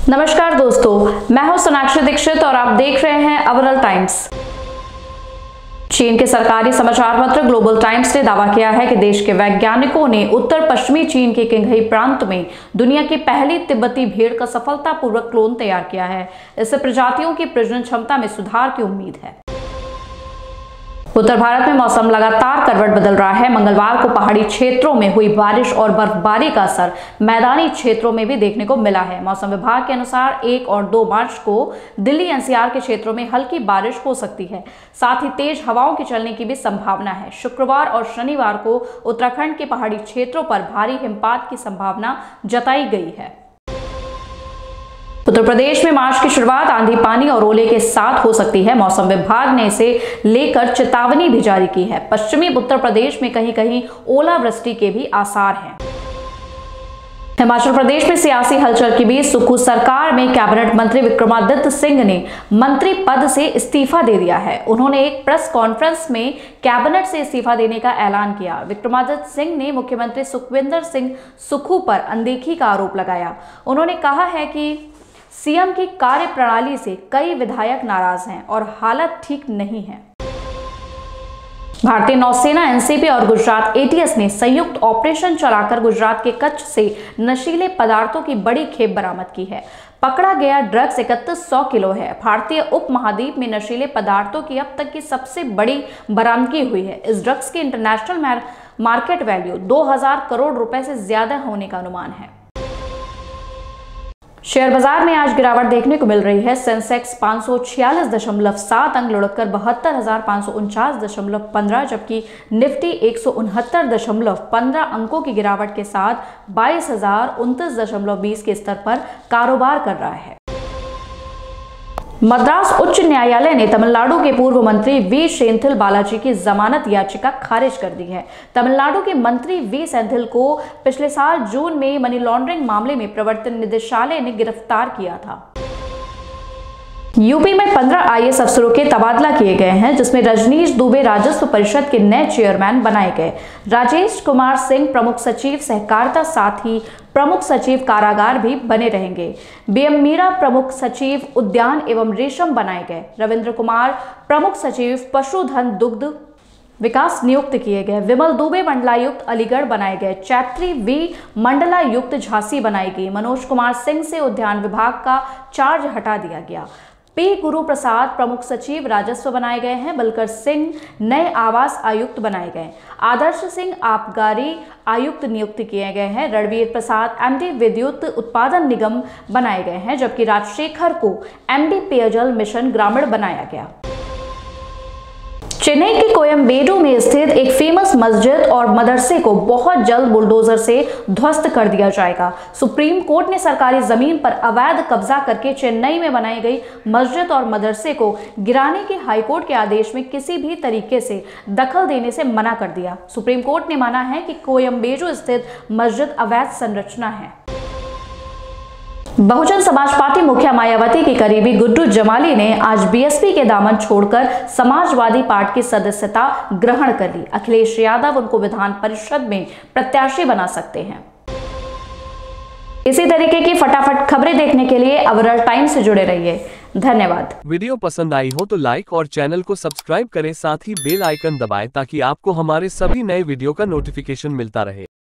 नमस्कार दोस्तों, मैं हूं सोनाक्षी दीक्षित और आप देख रहे हैं अवरल टाइम्स। चीन के सरकारी समाचार पत्र ग्लोबल टाइम्स ने दावा किया है कि देश के वैज्ञानिकों ने उत्तर पश्चिमी चीन के किंघई प्रांत में दुनिया की पहली तिब्बती भेड़ का सफलतापूर्वक क्लोन तैयार किया है। इससे प्रजातियों की प्रजनन क्षमता में सुधार की उम्मीद है। उत्तर भारत में मौसम लगातार करवट बदल रहा है। मंगलवार को पहाड़ी क्षेत्रों में हुई बारिश और बर्फबारी का असर मैदानी क्षेत्रों में भी देखने को मिला है। मौसम विभाग के अनुसार 1 और 2 मार्च को दिल्ली एनसीआर के क्षेत्रों में हल्की बारिश हो सकती है। साथ ही तेज हवाओं के चलने की भी संभावना है। शुक्रवार और शनिवार को उत्तराखंड के पहाड़ी क्षेत्रों पर भारी हिमपात की संभावना जताई गई है। उत्तर प्रदेश में मार्च की शुरुआत आंधी पानी और ओले के साथ हो सकती है। मौसम विभाग ने इसे लेकर चेतावनी भी जारी की है। पश्चिमी उत्तर प्रदेश में कहीं कहीं ओलावृष्टि के भी आसार हैं। हिमाचल प्रदेश में सियासी हलचल के बीच सुक्खू सरकार में कैबिनेट मंत्री विक्रमादित्य सिंह ने मंत्री पद से इस्तीफा दे दिया है। उन्होंने एक प्रेस कॉन्फ्रेंस में कैबिनेट से इस्तीफा देने का ऐलान किया। विक्रमादित्य सिंह ने मुख्यमंत्री सुखविंदर सिंह सुक्खू पर अनदेखी का आरोप लगाया। उन्होंने कहा है कि सीएम की कार्यप्रणाली से कई विधायक नाराज हैं और हालत ठीक नहीं है। भारतीय नौसेना एनसीबी और गुजरात एटीएस ने संयुक्त ऑपरेशन चलाकर गुजरात के कच्छ से नशीले पदार्थों की बड़ी खेप बरामद की है। पकड़ा गया ड्रग्स 3100 किलो है। भारतीय उपमहाद्वीप में नशीले पदार्थों की अब तक की सबसे बड़ी बरामदगी हुई है। इस ड्रग्स की इंटरनेशनल मार्केट वैल्यू 2000 करोड़ रुपए से ज्यादा होने का अनुमान है। शेयर बाजार में आज गिरावट देखने को मिल रही है। सेंसेक्स 546.7 अंक लुढ़ककर 72,549.15, जबकि निफ्टी 169.15 अंकों की गिरावट के साथ 22,029.20 के स्तर पर कारोबार कर रहा है। मद्रास उच्च न्यायालय ने तमिलनाडु के पूर्व मंत्री वी सेंथिल बालाजी की जमानत याचिका खारिज कर दी है। तमिलनाडु के मंत्री वी सेंथिल को पिछले साल जून में मनी लॉन्ड्रिंग मामले में प्रवर्तन निदेशालय ने गिरफ्तार किया था। यूपी में 15 आईएएस अफसरों के तबादला किए गए हैं, जिसमें रजनीश दुबे राजस्व परिषद के नए चेयरमैन बनाए गए। राजेश कुमार सिंह प्रमुख सचिव सहकारिता, साथ ही प्रमुख सचिव कारागार भी बने रहेंगे। बीएम मीरा प्रमुख सचिव उद्यान एवं रेशम बनाए गए। रविंद्र कुमार प्रमुख सचिव पशुधन दुग्ध विकास नियुक्त किए गए। विमल दुबे मंडलायुक्त अलीगढ़ बनाए गए। चैत्री वी मंडलायुक्त झांसी बनाई गई। मनोज कुमार सिंह से उद्यान विभाग का चार्ज हटा दिया गया। पी गुरु प्रसाद प्रमुख सचिव राजस्व बनाए गए हैं। बलकर सिंह नए आवास आयुक्त बनाए गए। आदर्श सिंह आबकारी आयुक्त नियुक्त किए गए हैं। रणवीर प्रसाद एमडी विद्युत उत्पादन निगम बनाए गए हैं, जबकि राजशेखर को एमडी पेयजल मिशन ग्रामीण बनाया गया। चेन्नई के कोयम्बेडु में स्थित एक फेमस मस्जिद और मदरसे को बहुत जल्द बुलडोजर से ध्वस्त कर दिया जाएगा। सुप्रीम कोर्ट ने सरकारी जमीन पर अवैध कब्जा करके चेन्नई में बनाई गई मस्जिद और मदरसे को गिराने के हाईकोर्ट के आदेश में किसी भी तरीके से दखल देने से मना कर दिया। सुप्रीम कोर्ट ने माना है कि कोयम्बेडु स्थित मस्जिद अवैध संरचना है। बहुजन समाज पार्टी मुखिया मायावती की करीबी गुड्डू जमाली ने आज बीएसपी के दामन छोड़कर समाजवादी पार्टी की सदस्यता ग्रहण कर ली। अखिलेश यादव उनको विधान परिषद में प्रत्याशी बना सकते हैं। इसी तरीके की फटाफट खबरें देखने के लिए अवरल टाइम्स से जुड़े रहिए। धन्यवाद। वीडियो पसंद आई हो तो लाइक और चैनल को सब्सक्राइब करें, साथ ही बेल आइकन दबाएं ताकि आपको हमारे सभी नए वीडियो का नोटिफिकेशन मिलता रहे।